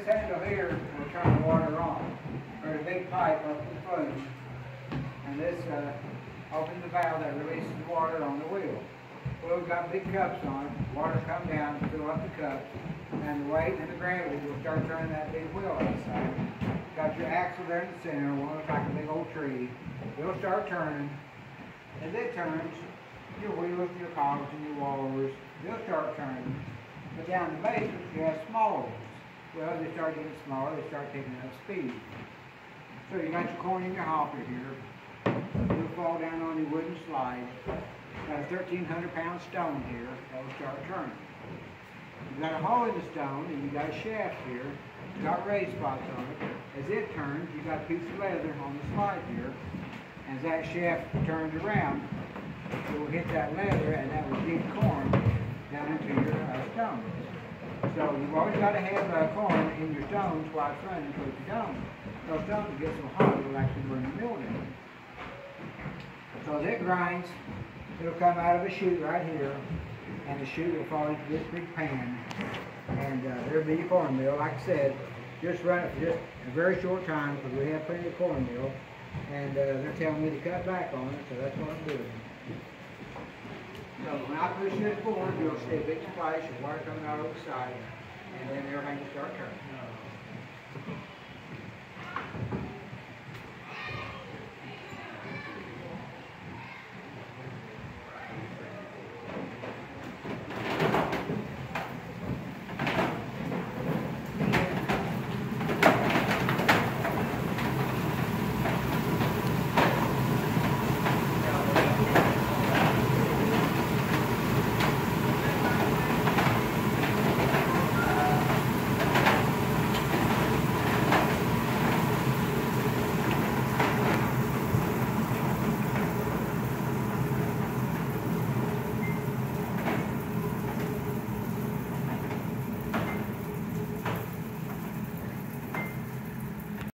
this handle here will turn the water on. There's a big pipe up the flume, and this opens the valve that releases the water on the wheel. Well, we've got big cups on it. Water come down, fill up the cups, and the weight and the gravity will start turning that big wheel outside. Got your axle there in the center, one looks like a big old tree. It'll start turning. As it turns, your wheels, your cogs, and your rollers, they'll start turning. But down the basement, you have smaller ones. Well, they start getting smaller, they start picking up speed. So you got your corn in your hopper here. You'll fall down on your wooden slide. Got a 1,300-pound stone here that will start turning. You've got a hole in the stone, and you've got a shaft here. It's got raised spots on it. As it turns, you've got a piece of leather on the slide here. As that shaft turns around, it will hit that leather, and that will dig corn down into your stones. So you've always got to have corn in your stones while it's running, because if you don't, those stones will get so hot it will actually burn the mill down. So as it grinds, it'll come out of a chute right here, and the chute will fall into this big pan, and there'll be your cornmeal. Like I said, just run it for just a very short time, because we have plenty of cornmeal, and they're telling me to cut back on it, so that's what I'm doing. So when I push this forward, you'll see a big splash of water coming out of the side, and then everything will start turning.